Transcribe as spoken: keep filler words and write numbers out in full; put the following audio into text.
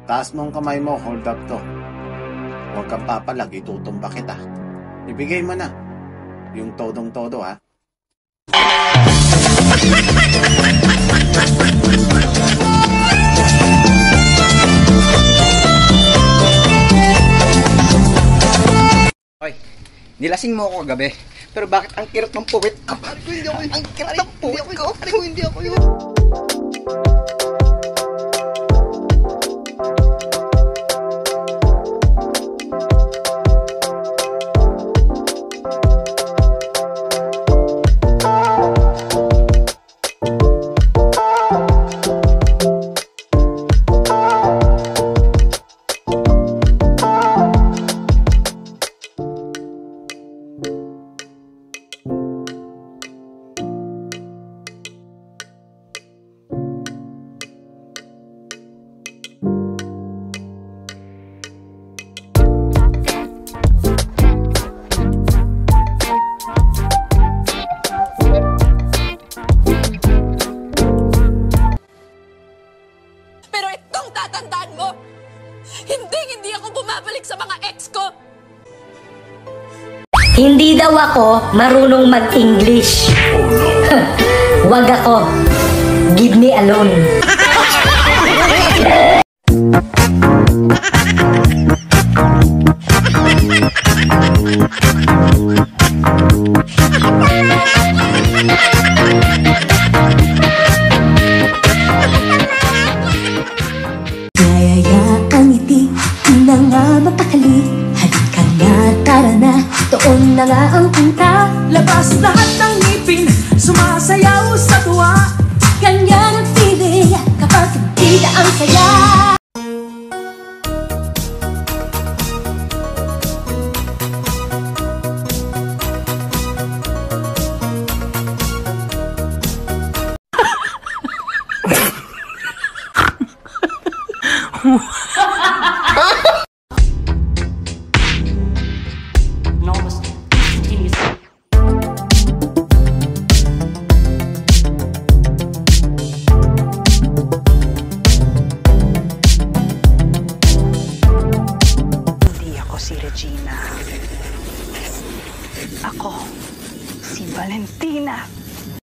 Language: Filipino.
Taas mong kamay mo, hold up to. Huwag kang papalag, itutumba kita. Ibigay mo na. Yung todong-todo, ha? Hoy, nilasing mo ako kagabi. Pero bakit ang kirot ng puwit? Aray ko, hindi ako yun. Ang kirot ng puwit ko. Aray ko, hindi ako yun. Tatandaan mo, hindi, hindi ako bumabalik sa mga ex ko. Hindi daw ako marunong mag-English. Wag ako. Give me alone. Doon na nga ang punta, labas lahat ng ngipin, sumasayaw sa tuwa. Ganyan ang feeling kapag kita ang saya. Si Regina. Ako, si Valentina.